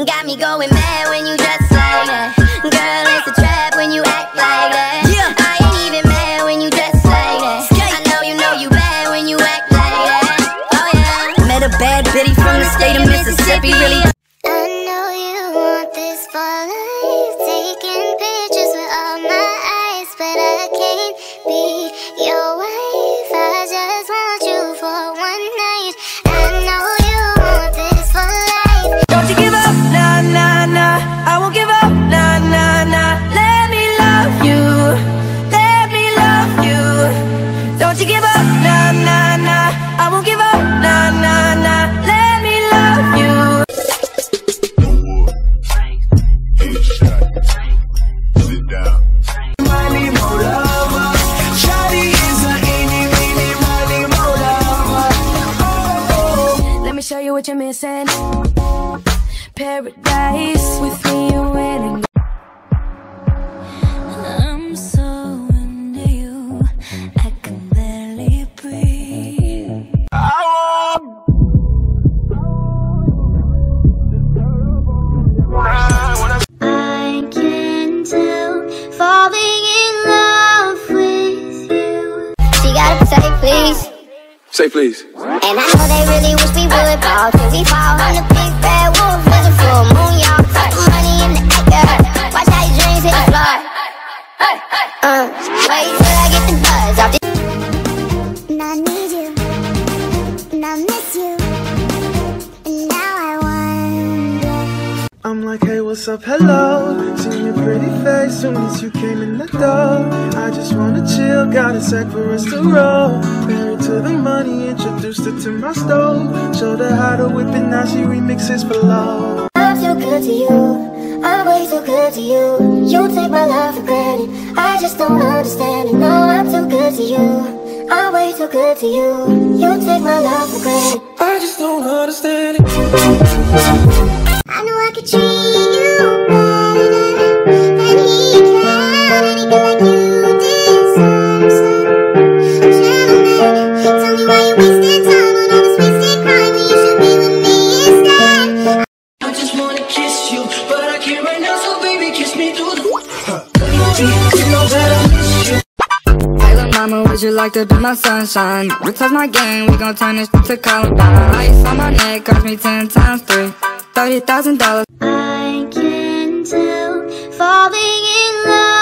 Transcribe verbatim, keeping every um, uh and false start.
Got me going mad when you dress like that. Girl, it's a trap when you act like that. Yeah. I ain't even mad when you dress like that. I know you know you bad when you act like that. Oh yeah. Met a bad bitty from the state of Mississippi, really. I know you want this for life, taking pictures with all my eyes, but I can't be your wife. I just want you for one night. I know you want this for life. Don't you give up, nah, nah, nah. I won't give up, nah, nah, nah. Let me love you, let me love you. Don't you give up, nah, nah, nah. I won't give up, nah, nah, nah. Let me love you. Show you what you're missing. Paradise with me, you're winning. I'm so into you, I can barely breathe. I can tell, falling in love with you. She gotta say please. Say please. And I know they really wish we would fall till we fall on the big bad wolf, looking for a moon, y'all. Put the money in the acre. Watch how your dreams hit the floor. Uh, wait till I get the buzz off this. And I need you, and I miss you, and now I wonder. I'm like, hey, what's up, hello. Seen your pretty face soon as you came in the door. I just wanna chill, got a sack for us to roll. Married to the money, introduced her to my stove. Showed her how to whip it, now she remixes for low. I'm so good to you, I'm way too good to you. You take my love for granted, I just don't understand it. No, I'm too good to you, I'm way too good to you. You take my love for granted, I just don't understand it. I know I could treat you better than he can, and he feel like you deserve some gentleman. Tell me why you wasting time on all this wasted crime when you should be with me instead. I just wanna kiss you, but I can't right now, so baby kiss me through the you know that I miss you. Hey lil' mama, would you like to be my sunshine? We touch my game, we gon' turn this to Columbine. Ice on my neck, cost me ten times three, thirty thousand dollars. I can tell, falling in love